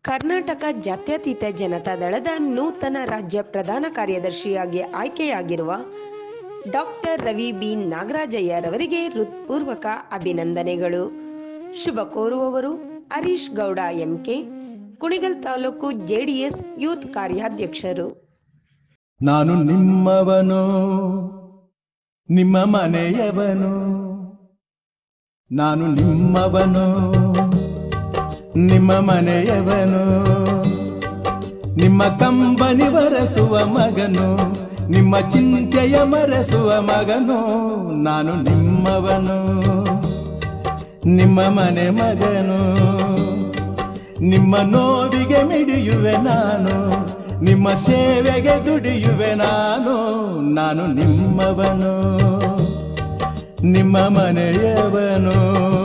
ಕರ್ನಾಟಕ ಜಾತ್ಯತೀತ ಜನತಾದಳದ ನೂತನ ರಾಜ್ಯ ಪ್ರಧಾನ ಕಾರ್ಯದರ್ಶಿಯಾಗಿ ಆಯ್ಕೆಯಾಗಿರುವ ಡಾಕ್ಟರ್ ರವಿ ಬಿ ನಾಗರಾಜಯ್ಯರವರಿಗೆ ಹೃತ್ಪೂರ್ವಕ ಅಭಿನಂದನೆಗಳು. ಶುಭ ಕೋರುವವರು ಹರೀಶ್ ಗೌಡ ಎಂಕೆ, ಕುಣಿಗಲ್ ತಾಲೂಕು ಜೆಡಿಎಸ್ ಯೂತ್ ಕಾರ್ಯಾಧ್ಯಕ್ಷರು. ನಾನು ನಿಮ್ಮವನು, ನಿಮ್ಮ ಮನೆಯವನು. ನಾನು ನಿಮ್ಮವನು, ನಿಮ್ಮ ಮನೆಯವನು. ನಿಮ್ಮ ಕಂಬನಿ ಬರೆಸುವ ಮಗನು, ನಿಮ್ಮ ಚಿಂತೆಯ ಮರೆಸುವ ಮಗನು. ನಾನು ನಿಮ್ಮವನು, ನಿಮ್ಮ ಮನೆ ಮಗನು. ನಿಮ್ಮ ನೋವಿಗೆ ಮಿಡಿಯುವೆ ನಾನು, ನಿಮ್ಮ ಸೇವೆಗೆ ದುಡಿಯುವೆ ನಾನು. ನಾನು ನಿಮ್ಮವನು, ನಿಮ್ಮ ಮನೆಯವನು.